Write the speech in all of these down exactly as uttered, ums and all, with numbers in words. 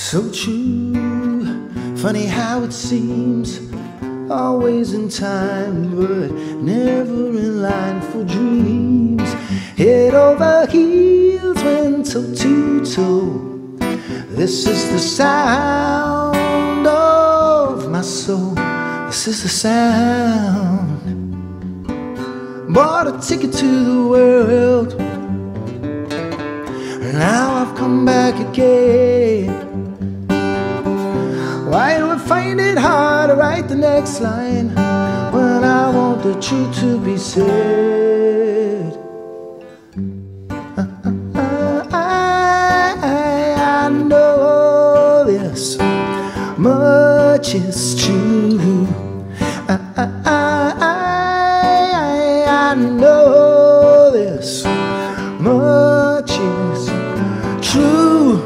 So true, funny how it seems, always in time, but never in line for dreams. Head over heels, went toe to toe. This is the sound of my soul. This is the sound. Bought a ticket to the world. Now I've come back again. Why do I find it hard to write the next line when I want the truth to be said? I, I, I know this much is true. I, I, I, I know this much is true.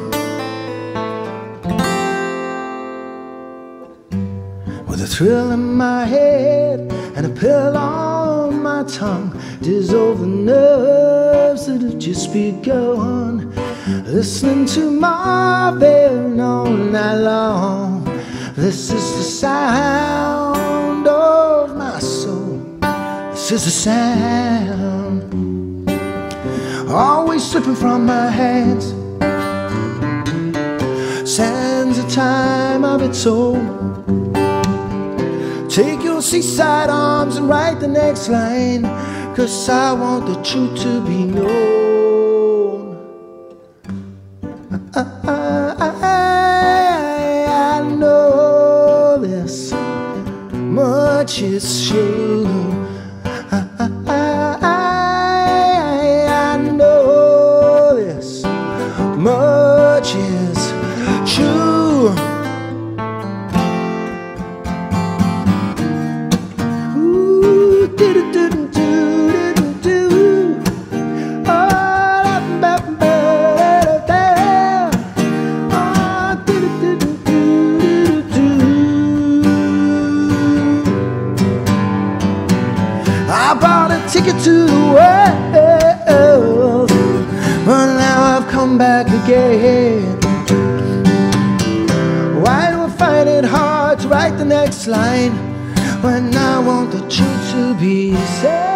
With a thrill in my head and a pill on my tongue, dissolve the nerves that have just begun. Listening to Marvin all night long. This is the sound of my soul. This is the sound. Always slipping from my hands. Sands of time of its own. Take your seaside arms and write the next line, 'cause I want the truth to be known. I, I, I, I know this much is true. I, I, I, I know this much is true. I bought a ticket to the world, but now I've come back again. Why do I find it hard to write the next line when I want the truth to be said?